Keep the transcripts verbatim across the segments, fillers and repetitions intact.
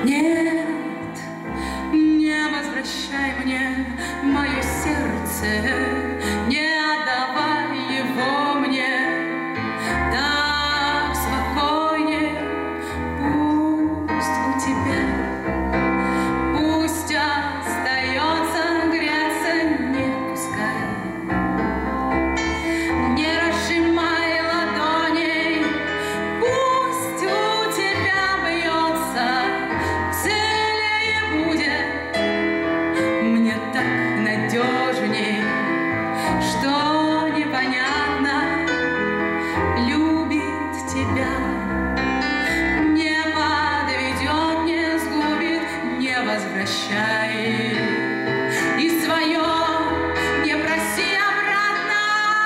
Нет, не возвращай мне мое сердце, не отдавай его мне. Так спокойнее, пусть у тебя, пусть остается греться, не пускай. Не разжимай ладоней, пусть у тебя бьется, целее будет, мне так надежней, что непонятно любит тебя. Не подведет, не сгубит, не возвращай. И свое не проси обратно.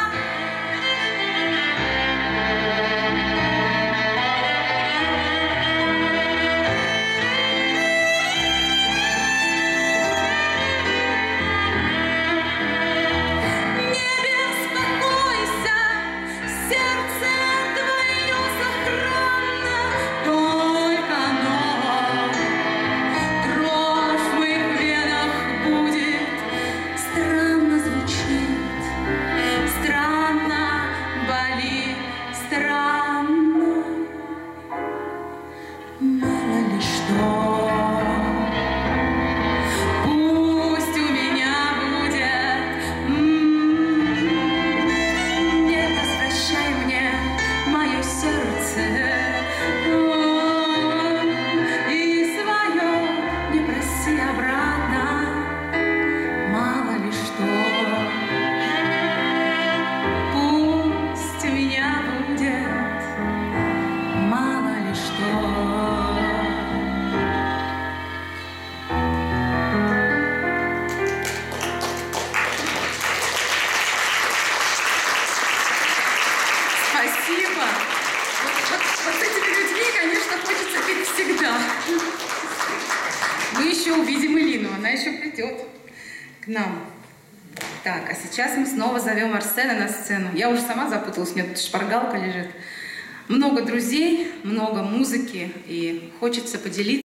Не беспокойся, сердце твое сохранно, только оно дрожь в моих венах будет. Странно звучит, странно болит, странно, мало ли что. Пусть у меня будет, м, не возвращай мне мое сердце, о, и свое не проси обратно, мало ли что. Пусть у меня будет, мало ли что. Спасибо. Вот, вот, вот с этими людьми, конечно, хочется петь всегда. Мы еще увидим Элину, она еще придет к нам. Так, а сейчас мы снова зовем Арсена на сцену. Я уже сама запуталась, у меня тут шпаргалка лежит. Много друзей, много музыки, и хочется поделиться.